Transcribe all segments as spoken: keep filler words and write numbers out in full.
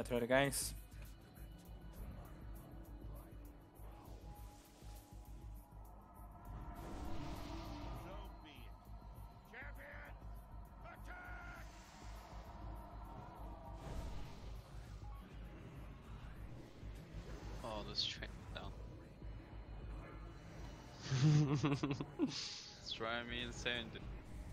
Get ready, guys. Oh, this train down. It's driving me insane, dude.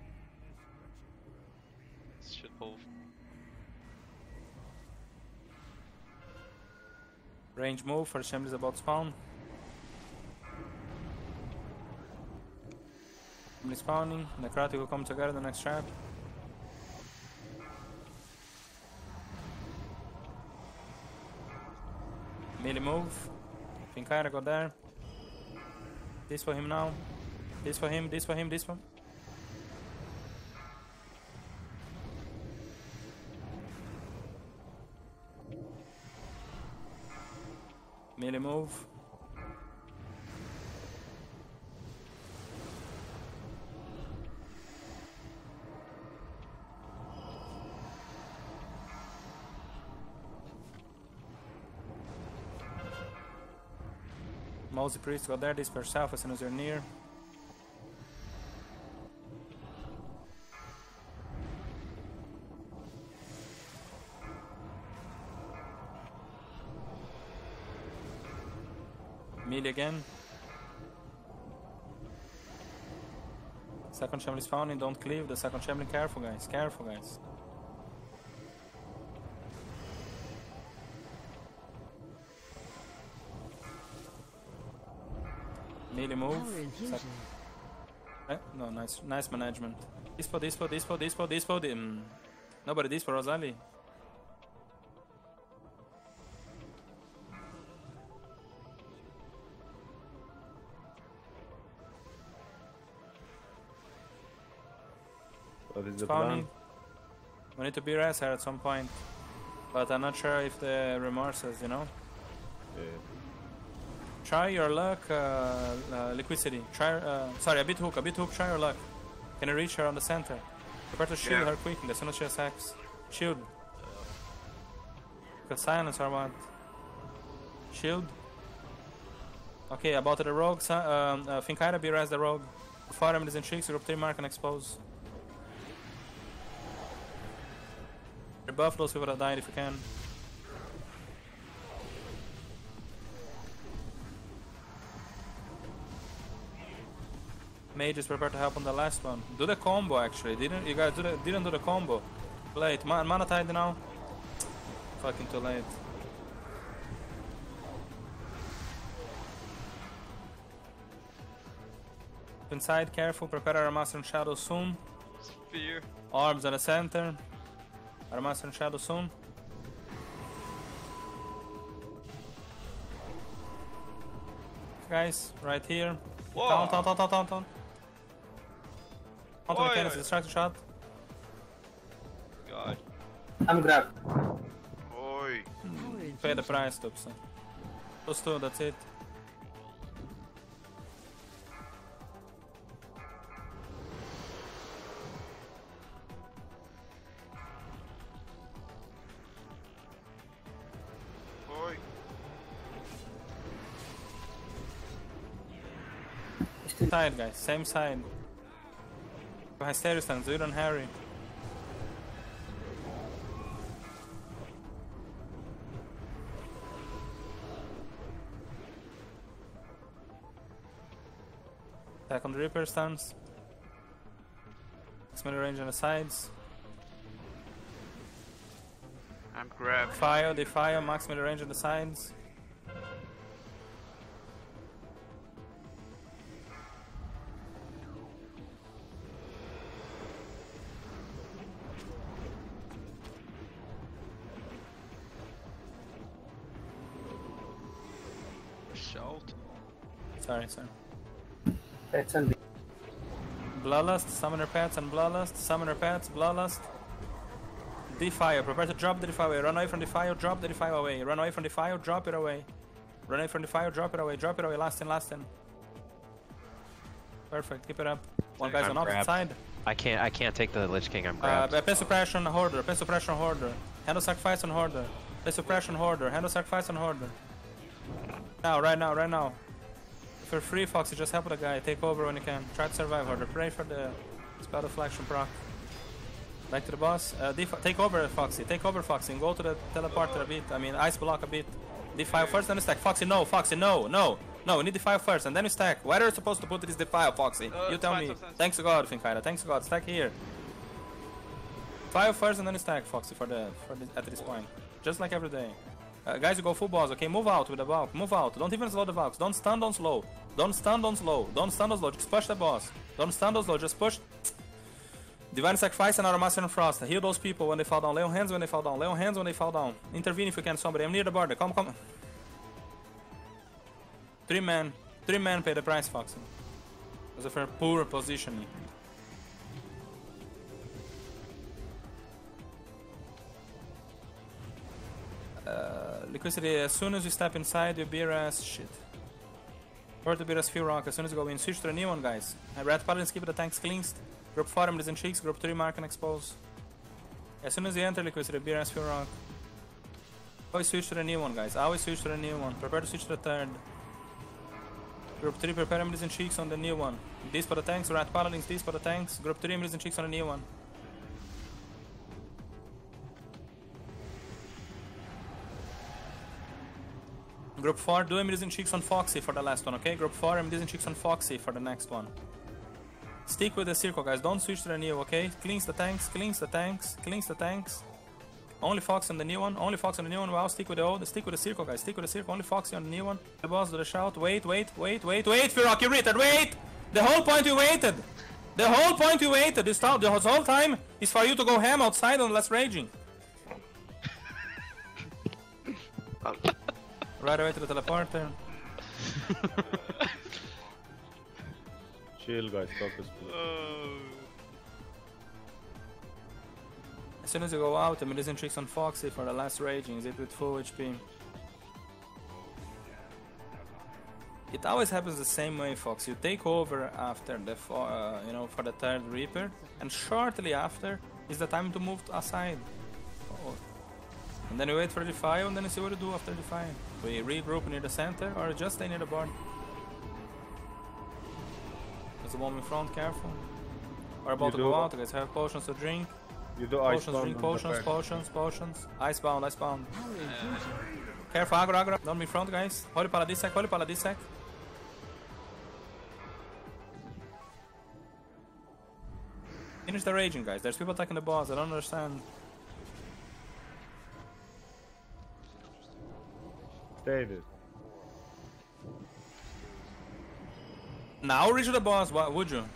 This shit hole. Range move, first assembly is about to spawn. Assembly spawning, Necrotic will come together the next trap. Melee move. Finkaira got there. This for him now. This for him, this for him, this for him. Melee move. Mosey Priest got there, disperse south as soon as you're near. Melee again. Second Shemley spawning, don't cleave the second Shemley. Careful guys, careful guys. Melee move. Eh? No, nice nice management. Dispo, dispo, dispo, dispo, dispo, di mm. Nobody dispo, Rosali. What is the Spawning. plan? We need to be res here at some point. But I'm not sure if the remorses, you know? Yeah. Try your luck, uh, uh, liquidity. Try, uh, sorry, a bit hook, a bit hook, try your luck. Can you reach her on the center? Prepare to shield Yeah. her quickly as soon as she attacks. Shield. Got silence or what? Shield. Okay, about the rogue, um, uh, Finkaira be res the rogue. Four enemies in tricks, group three mark and expose. Rebuff those people that died if you can. Mages prepare to help on the last one. Do the combo actually. Didn't you guys do the, didn't do the combo? Late. Man, mana tide now. Fucking too late. Inside, careful. Prepare our master and shadow soon. Spear. Arms on the center. Our master and shadow soon. Guys, right here. Whoa. Down, down, down, down, down, down. Counter Oi, mechanics, oi. distraction shot. God. I'm grabbed. Oi. Pay the price, Tupsa. Those two, that's it. Oi. Side, guys, same side. Behind stairs stand, Zuid and Harry. Attack on the Reaper stance. Maximum range on the sides. I'm grabbed. Fire, they fire, maximum range on the sides. Shout. Sorry, sorry. Pets and Bloodlust, summoner pets and bloodlust, summoner pets, bloodlust. Defire, prepare to drop the defire. Run away from the fire, drop the defire away. Run away from the fire, drop it away. Run away from the fire, drop it away, drop it away. Last in, last in. Perfect, keep it up. One guy's I'm on opposite grabbed. side. I can't. I can't take the Lich King. I'm Uh, grabbed. pen suppression on Hoarder, pen suppression on Hoarder. Handle sacrifice on Hoarder. Play suppression Hoarder. Handle sacrifice on Hoarder. Now, right now, right now. If you're free, Foxy, just help the guy. Take over when you can. Try to survive Hoarder. Pray for the spell deflection proc. Back to the boss. Uh, take over, Foxy. Take over, Foxy, and go to the teleporter a bit. I mean, ice block a bit. Defile first, then you stack. Foxy, no, Foxy, no, no. No, we need defile first, and then you stack. Where are you supposed to put this defile, Foxy? Uh, you tell fine, me. fine, fine. Thanks to God, Finkaira. Thanks to God. Stack here. File first, and then you stack, Foxy, for the for the, at this point. Just like every day. Uh, guys, you go full boss, okay? Move out with the Valk. Move out. Don't even slow the Valks. Don't stun, don't slow. Don't stun, don't slow. Don't stun, don't slow. Just push the boss. Don't stun, don't slow. Just push. Divine Sacrifice and Master and Frost. Heal those people when they fall down. Lay on hands when they fall down. Lay on hands when they fall down. Intervene if you can, somebody. I'm near the border. Come, come. Three men. Three men pay the price, Foxy. Because of her poor positioning. Uh, Liquidity, as soon as you step inside, you beer ass shit. Or to beer ass few rock. As soon as you go in, switch to the new one, guys. Uh, Red Paladins, keep the tanks cleansed. Group four, Emeralds and Cheeks. Group three, Mark and Expose. As soon as you enter Liquidity, beer ass few rock. Always switch to the new one, guys. Always switch to the new one. Prepare to switch to the third. Group three, prepare Emeralds and Cheeks on the new one. These for the tanks, Red Paladins, these for the tanks. Group three, Emeralds and Cheeks on the new one. Group four, do Emeralds and Cheeks on Foxy for the last one, okay? Group four, Emeralds and Cheeks on Foxy for the next one. Stick with the circle, guys. Don't switch to the new, okay? Cleans the tanks, cleans the tanks, cleans the tanks. Only Fox on the new one, only Fox on the new one. Wow, stick with the old, stick with the circle, guys. Stick with the circle, only Foxy on the new one. The boss do the shout. Wait, wait, wait, wait, wait, Firok, you retard, wait! The whole point you waited! The whole point you waited, this, the whole time is for you to go ham outside on less raging. Right away to the teleporter. Chill, guys. Focus, please. As soon as you go out, Emeralds and Cheeks on Foxy for the last raging. Is it with full H P? It always happens the same way, Fox. You take over after the, uh, you know, for the third Reaper, and shortly after is the time to move aside. Oh. And then you wait for the fire, and then you see what to do after the fire. We regroup near the center, or just stay near the board. There's a bomb in front, careful. We're about You to do- go out, guys. Have potions to drink. You do ice Potions, bomb drink on the potions, back. potions, potions. Icebound, icebound. Careful, aggro, aggro. Don't be front, guys. Holy Paladisec, Holy Paladisec. Finish the raging, guys. There's people attacking the boss. I don't understand. Stay there. Now reach the boss, what would you?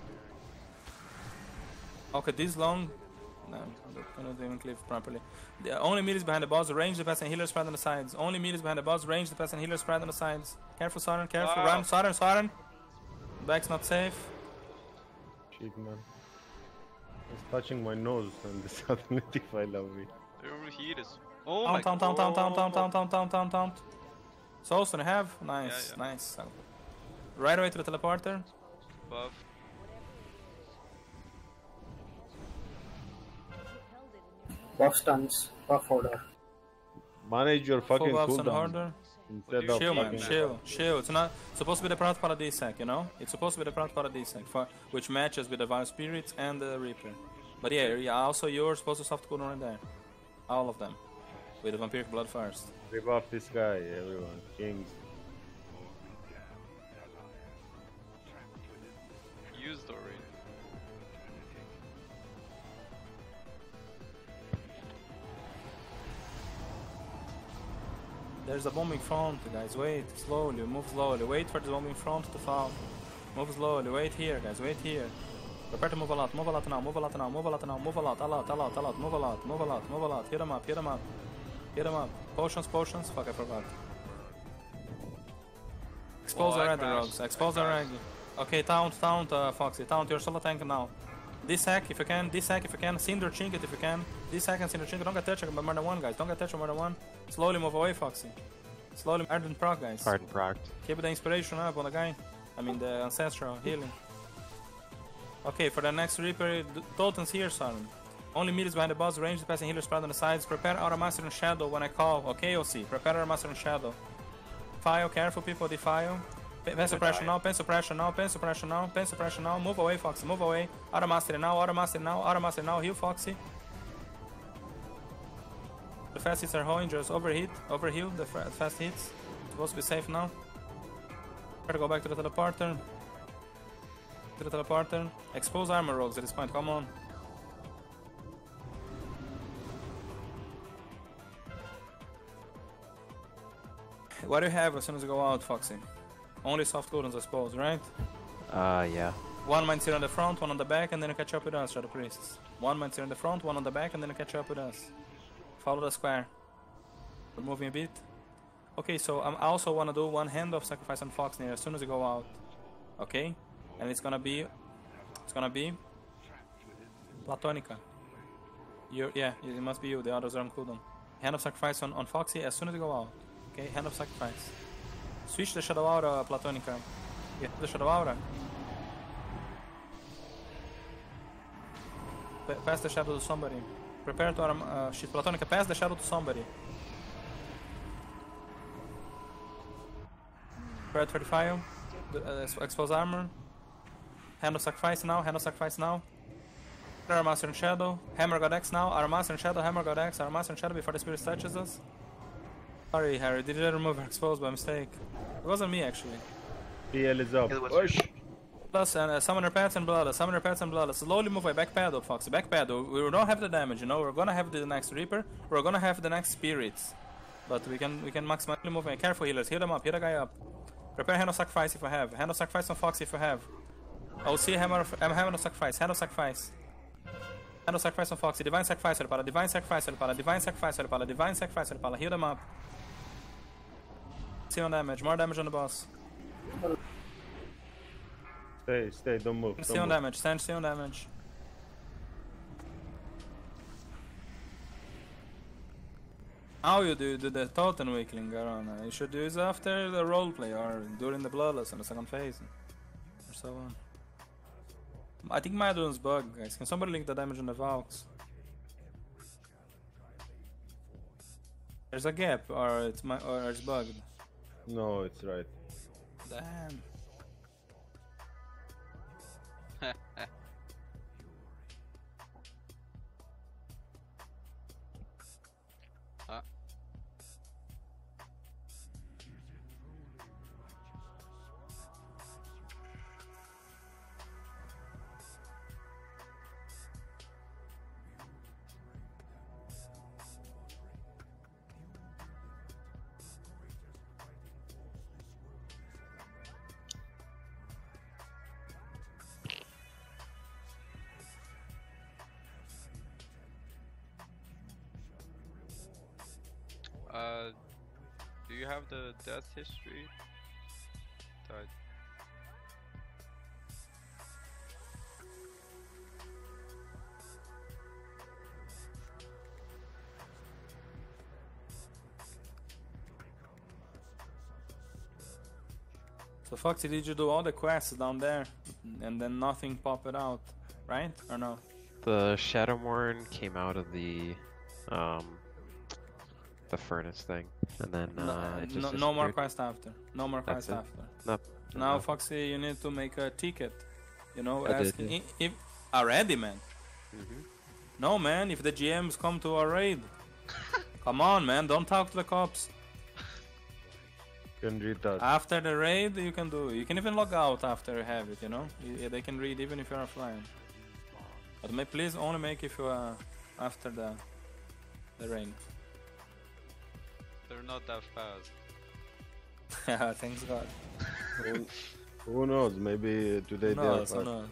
Okay, this long. No, I cannot even clip properly. The only melee is behind the boss, range the pass and healer spread on the sides. Only melee is behind the boss, range the pass and healer spread on the sides. Careful, Soren, careful. Wow. Run, Soren, Soren. Back's not safe. Shit, man. It's touching my nose and this suddenly defied love me. They overheat us. Oh my Taunt, taunt, taunt, taunt, taunt, taunt, taunt, taunt, taunt, taunt. Soulstone, you have? Nice, Yeah, yeah. nice. Right away to the teleporter. Buff. Buff stuns, buff order. Manage your Full fucking buffs on cooldown order. instead of Chill, man, fucking... chill, chill. It's not supposed to be the Proud Paradisec, you know? It's supposed to be the Proud Paradisec, for which matches with the Vile Spirits and the Reaper. But yeah, yeah, also you're supposed to soft cooldown right there. All of them. With the Vampiric Blood first. Rebuff this guy, everyone. Kings. Used already. There's a bomb in front, guys. Wait, slowly, move slowly. Wait for the bomb in front to fall. Move slowly. Wait here, guys. Wait here. Prepare to move a lot. Move a lot now. Move a lot now. Move a lot now. Move a lot. A lot. A lot. A lot. Move a lot. Move a lot. Move a lot. Hit them up. Hit them up. Hit them up. Potions. Potions. Fuck, I forgot. Expose Oh, the I red crashed. rogues. Expose I the red. crashed. Okay, taunt, taunt, uh, Foxy. Taunt. You're solo tank now. Dissack if you can. Dissack if you can. Cinder Trinket if you can. Dissack and Cinder Trinket. Don't get touched by more than one, guys. Don't get touched by more than one. Slowly move away, Foxy. Slowly. Ardent proc, guys. Ardent proc. Keep the inspiration up on the guy. I mean the ancestral healing. Okay, for the next Reaper, d- Totems here, Soren. Only meat is behind the boss. Range the passing healer spread on the sides. Prepare Aura Master and Shadow when I call. Okay, O C. Prepare Aura Master and Shadow. File, careful people, defile. Pen suppression now, pen suppression now, pen suppression now, pen suppression now. Move away, Foxy, move away. Aura Master now, Aura Master now, Aura Master now. Heal Foxy. The fast hits are holding, just overheat, overheal the fast hits. Supposed to be safe now. Try to go back to the teleporter. To the teleporter. Expose armor rogues at this point, come on. What do you have as soon as you go out, Foxy? Only soft cooldowns, I suppose, right? Uh, yeah. One might sit on the front, one on the back, and then you catch up with us, Shadow Priests. One might sit on the front, one on the back, and then you catch up with us. Follow the square. We're moving a bit. Okay, so I also want to do one hand of sacrifice on Fox near as soon as you go out. Okay? And it's gonna be... It's gonna be... Platonica. You, yeah, it must be you, the others are on cooldown. Hand of sacrifice on, on Foxy as soon as you go out. Okay, hand of sacrifice. Switch the Shadow Aura, Platonica. Yeah, the Shadow Aura. Pa pass the Shadow to somebody. Prepare to arm, uh, shit, Platonica, pass the Shadow to somebody. Prepare for the fire. Uh, expose armor. Hand of sacrifice now, hand of sacrifice now. Armor Master and Shadow. Hammer God X now. Armor Master and Shadow, Hammer God X, Armor Master and Shadow before the spirit touches us. Sorry, Harry, did you remove her expose by mistake? It wasn't me, actually. P L is up. Push! Plus, and uh, summoner pads and bloodless, summoner pads and bloodless. Slowly move away, back paddle, Foxy, back paddle. We don't have the damage, you know, we're gonna have the next Reaper, we're gonna have the next Spirits. But we can we can maximally move away. Careful healers, heal them up, heal the guy up. Prepare Hand of Sacrifice if you have. Hand of Sacrifice on Foxy if you have. O C, Hammer of, um, Hand of Sacrifice, Hand of Sacrifice. Hand of Sacrifice on Foxy, Divine Sacrifice, Pala, Divine Sacrifice, Pala, Divine Sacrifice, Pala, Divine Sacrifice, Pala, heal them up. See on damage, more damage on the boss. Stay, stay, don't move. Stay on damage, stand, stay on damage. How you do, do the Totem Weakling, Garona? You should do it after the roleplay or during the Bloodless in the second phase. Or so on. I think my doing's bugged, guys. Can somebody link the damage on the Valks? There's a gap, or it's my, or it's bugged. No, it's right. Damn. Ah. Uh, do you have the death history? Died. So Foxy, did you do all the quests down there and then nothing popped out, right? Or no? The Shadowmourne came out of the, um, the furnace thing, and then uh, no, it just no, no more disappeared. quest after. No more That's quest it. after. Nope. Now, No. Foxy, you need to make a ticket. You know, I did, asking yeah. i- if already, man. Mhm. No, man. If the G Ms come to our raid, come on, man. Don't talk to the cops. Can read that. After the raid, you can do. You can even log out after you have it. You know, you, they can read even if you're offline. But may, please only make if you are after the the raid. They're not that fast. Yeah, thanks God. who, who knows? Maybe today they are No, so fast. no.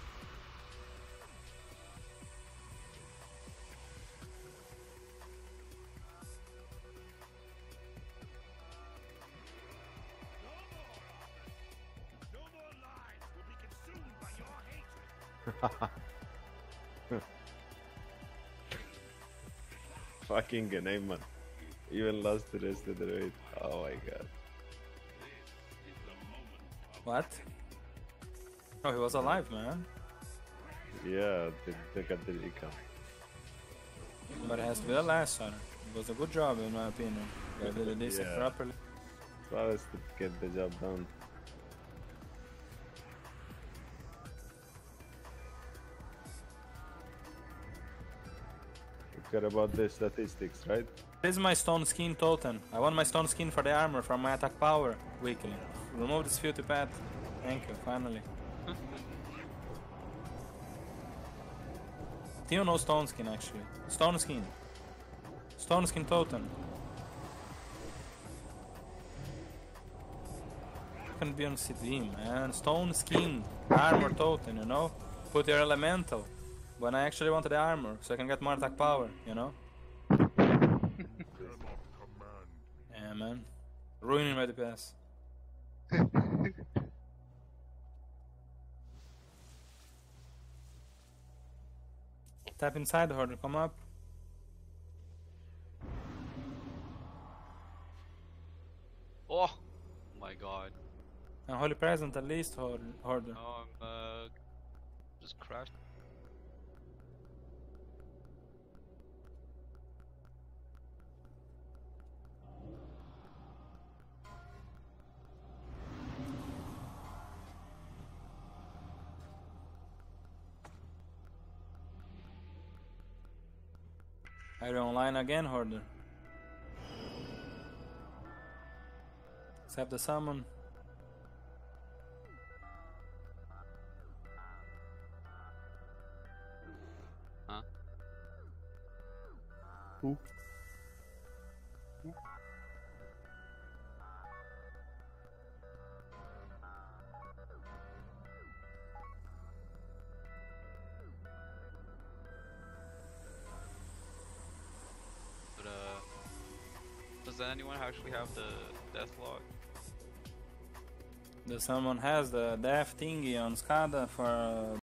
Fucking Ganayman. Even lost the rest of the raid. Oh my god. What? Oh, he was alive, man. Yeah, they, they got the recount. But it has to be the last one. It was a good job in my opinion. They did this Yeah. properly. Flawless to get the job done. You care about the statistics, right? This is my stone skin totem. I want my stone skin for the armor from my attack power weekly. Remove this filthy pet. Thank you, finally. Theo no stone skin actually. Stone skin. Stone skin totem. Can be on C D, man. Stone skin. Armor totem, you know? Put your elemental. When I actually wanted the armor, so I can get more attack power, you know? Yeah, man. Ruining my D P S. Tap inside the horde, come up. Oh my god. And holy present at least, horde. horde. Oh, I'm uh, just crashed. Are you online again, Hoarder? Accept the summon. Huh? Who? But uh, does anyone actually have the death log? Does someone has the death thingy on SCADA for uh,